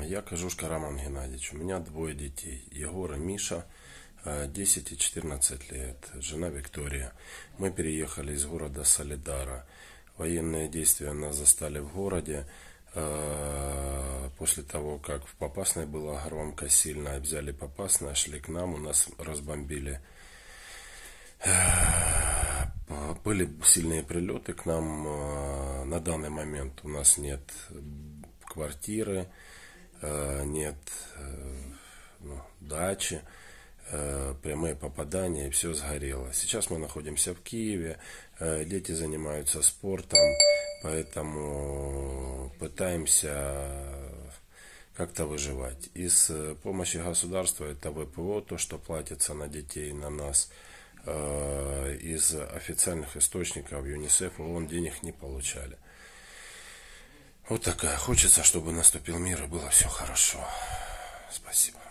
Я Кожушка Роман Геннадьевич. У меня двое детей. Егор и Миша, 10 и 14 лет. Жена Виктория. Мы переехали из города Солидара. Военные действия нас застали в городе. После того, как в Попасной было громко, сильно взяли Попасное, шли к нам, у нас разбомбили. Были сильные прилеты к нам. На данный момент у нас нет квартиры, нет дачи, прямые попадания, и все сгорело. Сейчас мы находимся в Киеве, дети занимаются спортом, поэтому пытаемся как-то выживать. Из помощи государства это ВПО, то, что платится на детей, на нас. Из официальных источников ЮНИСЕФ, ООН денег не получали. Вот такая. Хочется, чтобы наступил мир и было все хорошо. Спасибо.